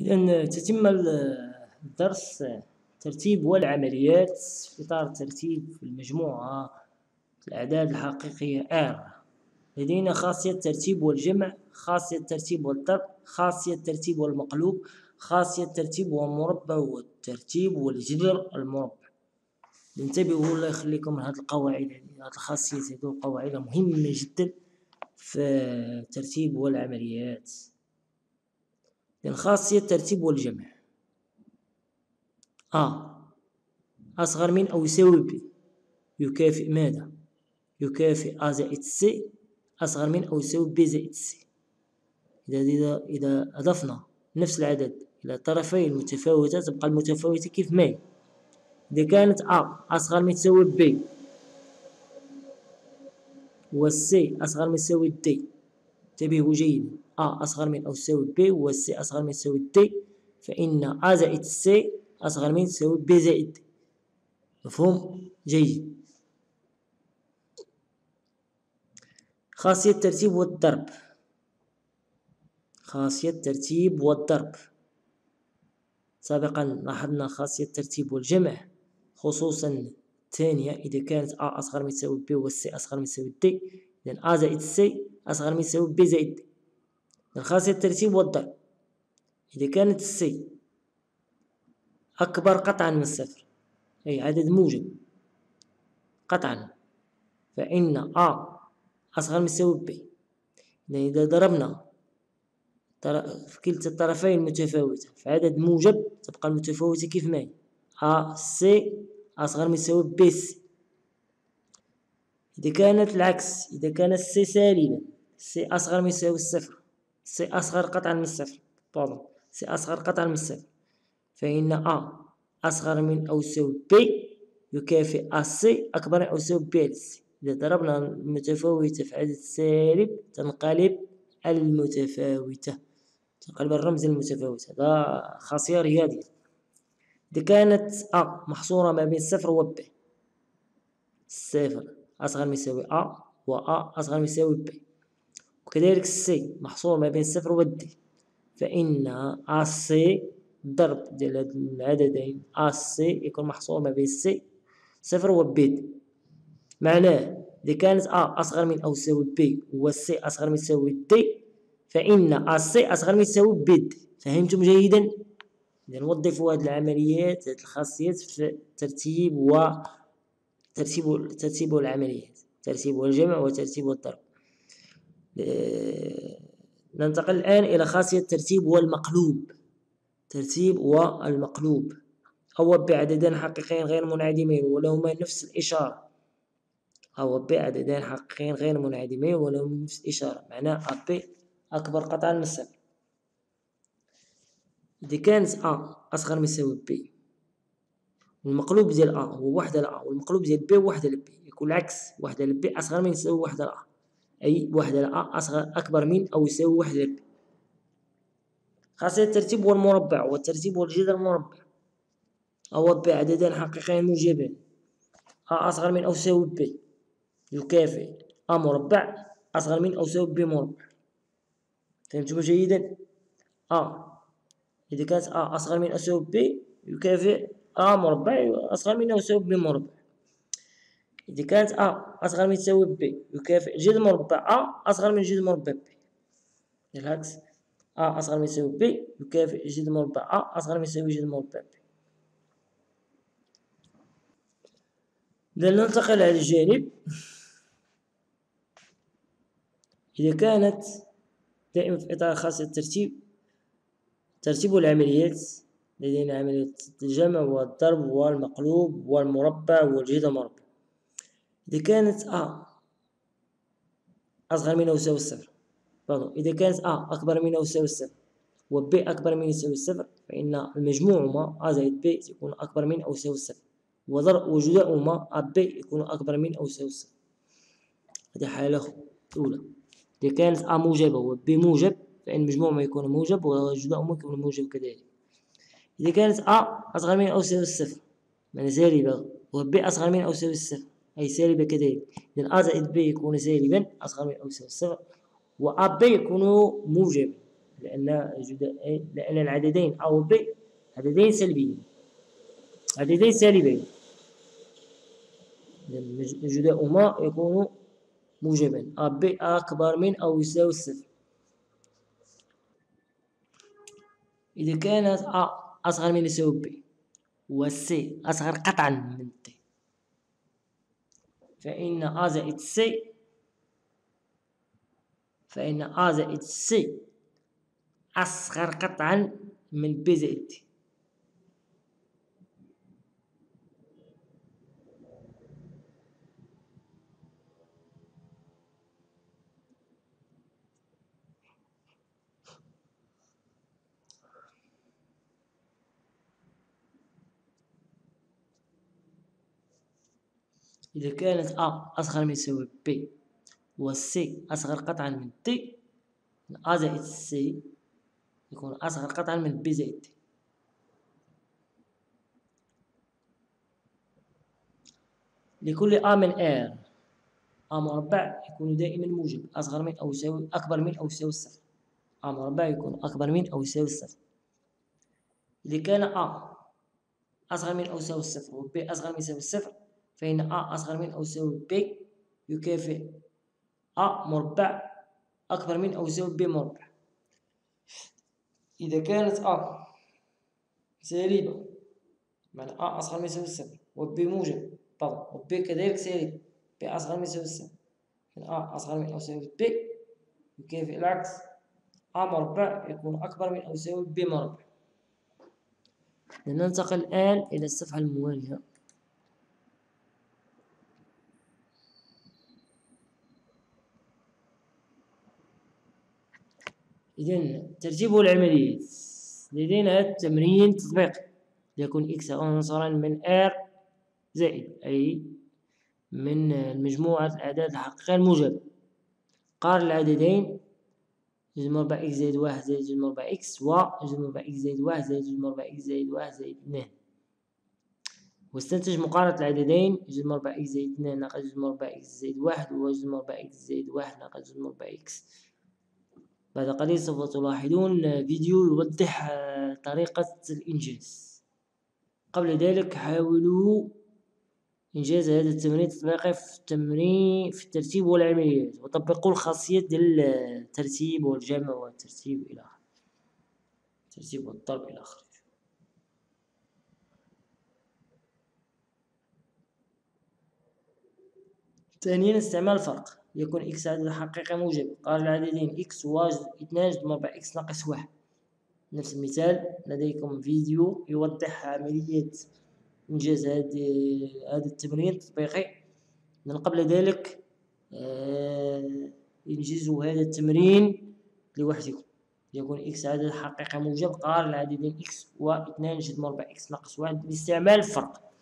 إذا تتم الدرس ترتيب والعمليات في إطار ترتيب المجموعة الأعداد الحقيقية R. لدينا خاصية الترتيب والجمع، خاصية الترتيب والضرب، خاصية الترتيب والمقلوب، خاصية الترتيب والمربع، والترتيب والجذر المربع. انتبهوا الله يخليكم من هذه القواعد، هذه الخاصيات، هذه قواعد مهمة جدا في الترتيب والعمليات. خاصية الترتيب والجمع: أصغر من أو يساوي ب يكافئ ماذا؟ يكافئ A زائد C أصغر من أو يساوي B زائد C. إذا أضفنا نفس العدد إلى طرفي المتفاوتة تبقى المتفاوتة كيف ما هي. إذا كانت A أصغر من تساوي B و C أصغر من تساوي D، انتبهوا جيدا، A أصغر من أو تساوي B و C أصغر من تساوي D، فإن A زائد C أصغر من تساوي B زائد D. مفهوم؟ جيد. خاصية الترتيب والضرب: خاصية الترتيب والضرب. سابقا لاحظنا خاصية الترتيب والجمع، خصوصا الثانية إذا كانت A أصغر من تساوي B و C أصغر من تساوي D، إذن A زائد C أصغر من تساوي B زائد D. خاصية الترتيب والضرب: إذا كانت C أكبر قطعا من الصفر، أي عدد موجب قطعا، فإن A أصغر من تساوي B. إذا ضربنا في كلتا الطرفين المتفاوتة في عدد موجب تبقى المتفاوتة كيف ما هي، A C أصغر من تساوي B C. إذا كانت العكس، إذا كانت C سالبا، C أصغر من تساوي الصفر، C أصغر قطعا من الصفر، C أصغر قطعا من الصفر، فإن A أصغر من أو يساوي B يكافئ A C أكبر من أو يساوي B C. إذا ضربنا المتفاوتة في عدد سالب تنقلب المتفاوتة، تنقلب الرمز المتفاوت. هذا خاصية رياضية. إذا كانت A محصورة ما بين صفر و B، صفر أصغر من يساوي A و A أصغر من يساوي B، وكذلك C محصور ما بين صفر و D، فإن AC ضرب ديال هاد العددين AC يكون محصور ما بين C صفر و B. معناه إذا كانت A أصغر من أو يساوي B و C أصغر من يساوي D، فإن AC أصغر من يساوي B. فهمتم جيدا؟ إذا نوظفوا هذه العمليات، هذه الخاصيات في الترتيب ترتيب والعمليات، ترتيب والجمع وترتيب والضرب. ننتقل الآن إلى خاصية الترتيب والمقلوب. ترتيب والمقلوب: أو بعددين حقيقيين غير منعدمين ولهما نفس الإشارة. أو بعددين حقيقيين غير منعدمين ولهما نفس الإشارة، معناه AB أكبر قطعا من الصفر. إذا كانت A أصغر من يساوي B والمقلوب ديال A هو وحدة ل A والمقلوب ديال B هو وحدة ل B، يكون العكس، وحدة ل B أصغر من يساوي وحدة ل A، أي وحدة ل A أكبر من أو يساوي وحدة ل B. خاصية الترتيب والمربع والترتيب والجذر المربع: أو بعددين حقيقيين موجبين A أصغر من أو يساوي B يكافئ A مربع أصغر من أو يساوي B مربع. فهمتم جيدا؟ إذا كانت A أصغر من أو يساوي B يكافئ A مربع أصغر من أو يساوي B مربع. إذا كانت A أصغر من تساوي B يكافئ جذر مربع A أصغر من جذر مربع B. بالعكس، A أصغر من يساوي B يكافئ جذر مربع A أصغر من يساوي جذر مربع B. إذا ننتقل على الجانب، إذا كانت دائما في إطار خاصية ترتيب العمليات، لدينا عملية الجمع والضرب والمقلوب والمربع والجذر المربع. إذا كانت A أصغر من أو يساوي الصفر، إذا كانت A أكبر من أو يساوي الصفر و B أكبر من يساوي الصفر، فإن المجموعهما A زائد B يكون أكبر من أو يساوي الصفر، وجزاؤهما AB يكون أكبر من أو يساوي الصفر. هذه حالة أولى. إذا كانت A موجبة و B موجب، فإن مجموعهما يكون موجب وجزاؤهما يكون موجب كذلك. إذا كانت A أصغر من أو يساوي الصفر، يعني سالبة، و B أصغر من أو يساوي الصفر، أي سالبة كذلك، إذن A زائد B يكون سالبا أصغر من أو يساوي الصفر، و AB يكون موجبا، لأن العددين A و B عددين سلبيين، عددين سالبين، جداؤهما يكون موجبا. A B أكبر من أو يساوي الصفر. إذا كانت A أصغر من يساوي B و C أصغر قطعا من D، فإن A زائد C أصغر قطعا من B زائد D. إذا كانت A أصغر من يساوي B و C أصغر قطعا من D، A زائد C يكون أصغر قطعا من B زائد D. لكل A من R A مربع يكون دائما موجب، أصغر من أو يساوي أكبر من أو يساوي الصفر. A مربع يكون أكبر من أو يساوي الصفر. إذا كان A أصغر من أو يساوي الصفر و B أصغر من يساوي الصفر، فإن A أصغر من أو يساوي B يكافئ A مربع أكبر من أو يساوي B مربع. إذا كانت A سالبة، معنى A أصغر من يساوي الصفر و B موجب طبعا، و B كذلك سالب، B أصغر من يساوي الصفر، فإن A أصغر من أو يساوي B يكافئ العكس، A مربع يكون أكبر من أو يساوي B مربع. لننتقل الآن إلى الصفحة الموالية. إذن ترتيب العمليات، لدينا التمرين تطبيقي ليكون إكس عنصرا من R زائد، أي من مجموعة الأعداد الحقيقية الموجبة. قارن العددين جذر مربع إكس زائد واحد زائد جذر مربع إكس و جذر مربع إكس زائد واحد زائد جذر مربع إكس زائد واحد زائد اثنان، واستنتج مقارنة العددين جذر مربع إكس زائد اثنان ناقص جذر مربع إكس زائد واحد وجذر مربع إكس زائد واحد ناقص جذر مربع إكس. بعد قليل سوف تلاحظون فيديو يوضح طريقة الإنجاز. قبل ذلك حاولوا إنجاز هذا التمرين التطبيقي في الترتيب والعمليات، وطبقوا الخاصيات ديال الترتيب والجمع والترتيب إلى آخره، الترتيب والضرب إلى آخره. ثانيا استعمال الفرق، يكون إكس عدد حقيقي موجب. قارن العددين إكس و اثنان جذر مربع إكس ناقص واحد. نفس المثال لديكم فيديو يوضح عملية إنجاز هذا التمرين التطبيقي. من قبل ذلك انجزوا هذا التمرين لوحدكم. يكون إكس عدد حقيقي موجب. قارن العددين إكس و اثنان جذر مربع إكس ناقص واحد باستعمال الفرق.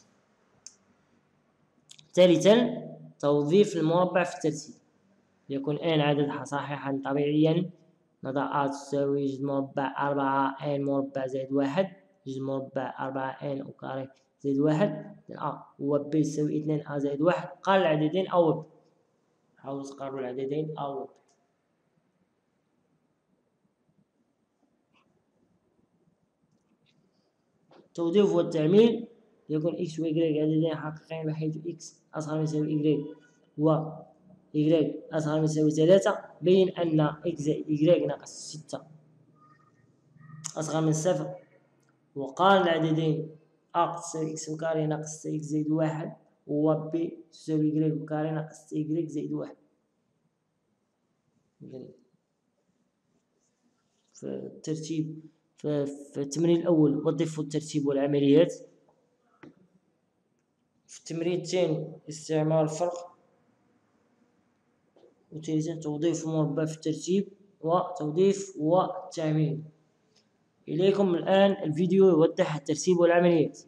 ثالثا توظيف المربع في الترتيب، يكون n عدد صحيحا طبيعيا. نضع A تساوي جذر مربع 4 n مربع زائد واحد جذر مربع 4 n أو كاري زائد واحد. A و B تساوي 2 A زائد واحد. قارن العددين A و B، حاولوا تقارنوا العددين A و B. التوظيف والتعميل، يكون x و y عددين حقيقيين بحيث x أصغر من يساوي y و y أصغر من يساوي 3. بين أن x زائد y ناقص 6 أصغر من صفر. وقارن العددين a تساوي x وكاري ناقص x زائد واحد و b تساوي y وكاري ناقص y زائد واحد. في الترتيب في التمرين الأول وظفوا الترتيب والعمليات. في التمرين الثاني استعمال الفرق. وثالثا توظيف المربع في الترتيب وتوظيف والتعميل. إليكم الآن الفيديو يوضح الترتيب والعمليات.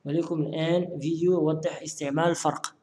ولكم الآن فيديو يوضح استعمال الفرق.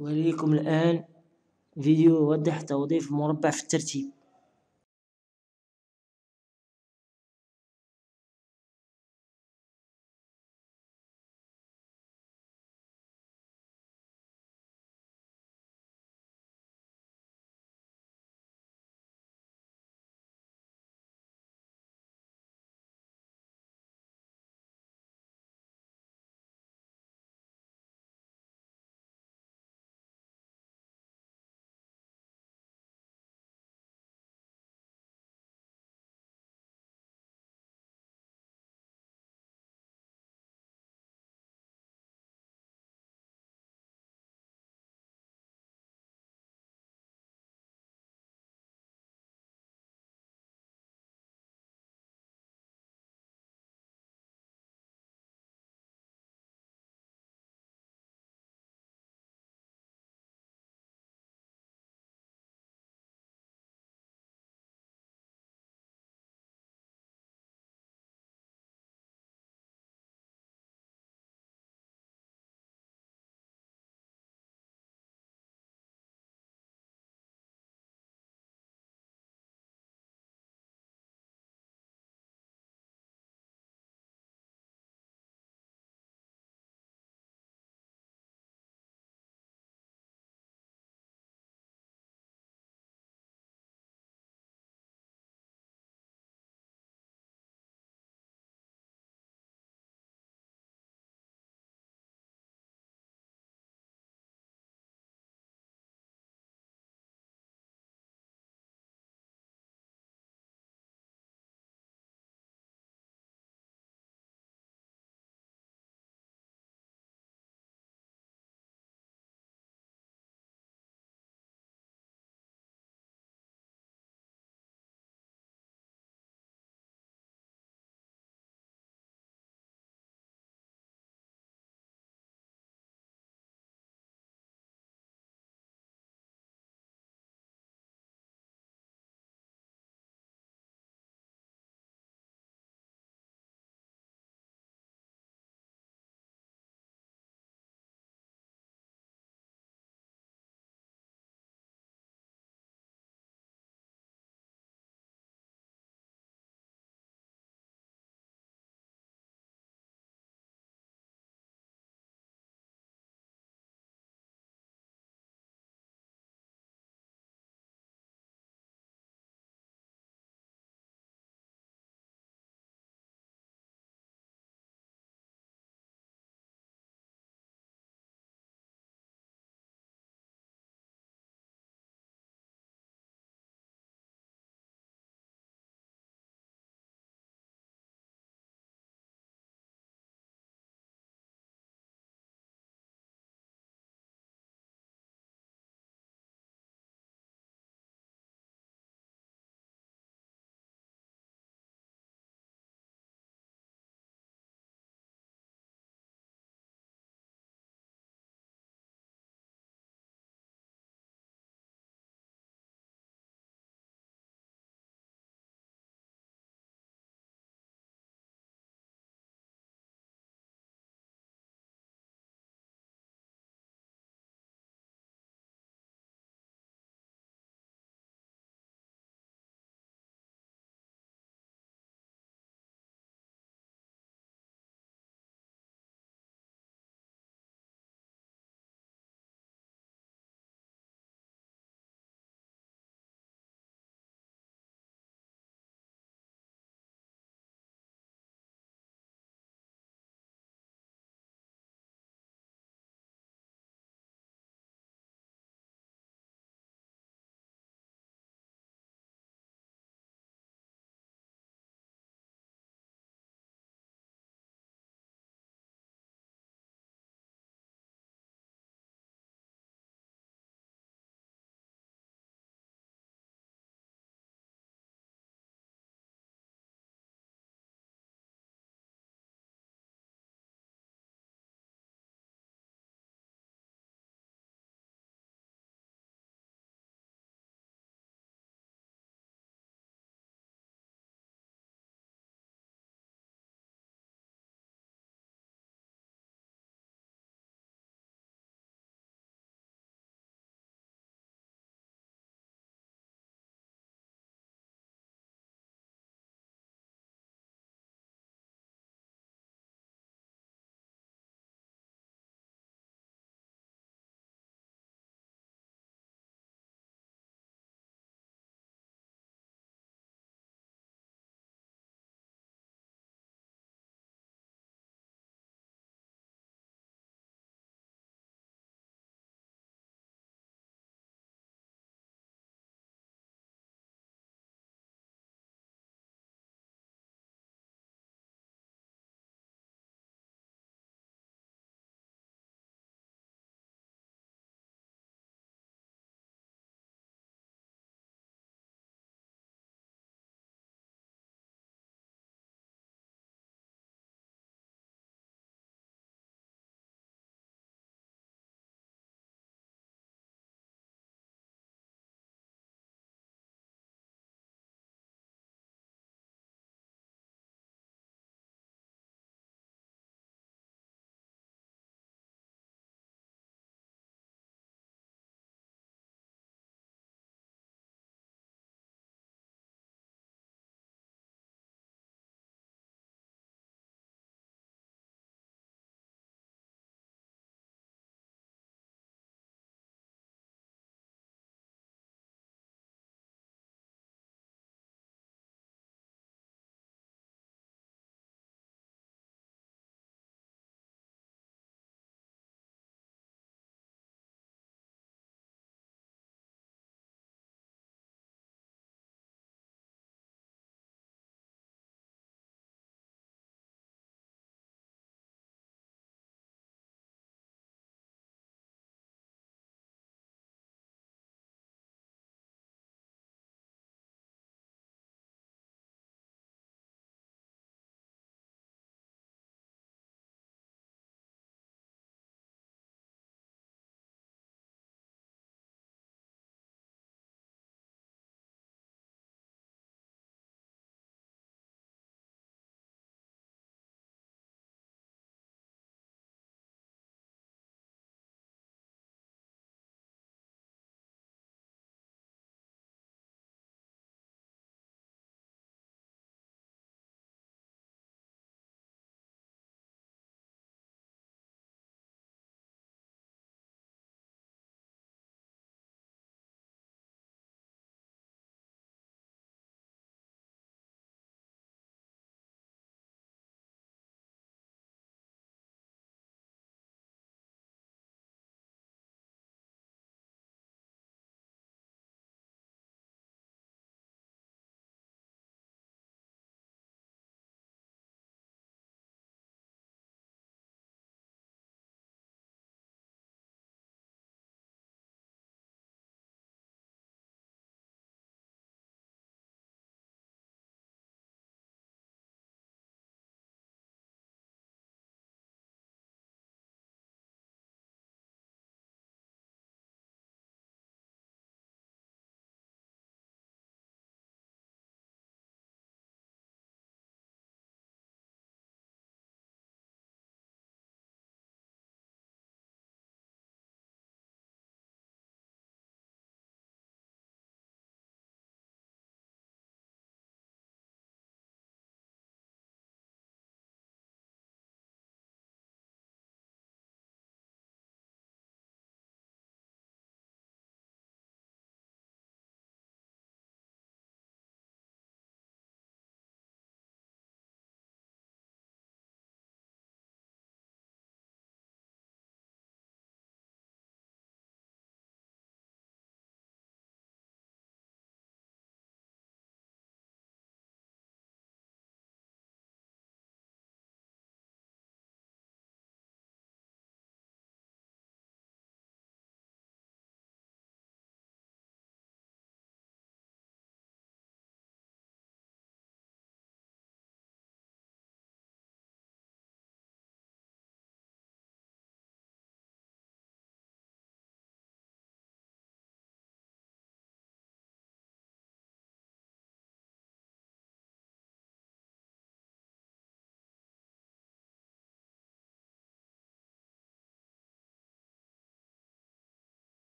أوريكم الآن فيديو يوضح توظيف المربع في الترتيب.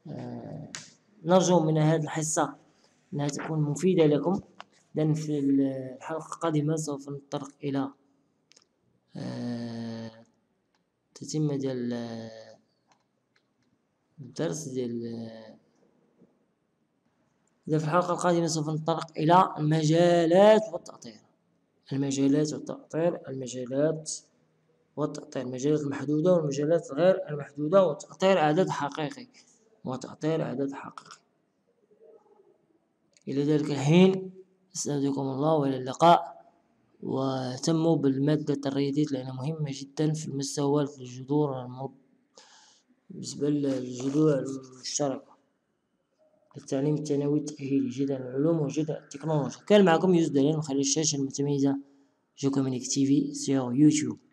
نرجو من هذه الحصة أنها تكون مفيدة لكم، لأن في الحلقة القادمة سوف نتطرق إلى تتمة ديال الدرس إذا في الحلقة القادمة سوف نتطرق إلى المجالات والتأطير، المجالات المجالات المحدودة والمجالات غير المحدودة، وتأطير عدد حقيقي إلى ذلك الحين أستودعكم الله وإلى اللقاء. واهتموا بالمادة الرياضيات لأنها مهمة جدا في المستوى الجذور بالنسبة للجذور المشتركة التعليم الثانوي التأهيلي، جدل العلوم وجدل التكنولوجيا. كان معكم يوسف دلال من خلال الشاشة المتميزة جو كومينيك تي في sur YouTube.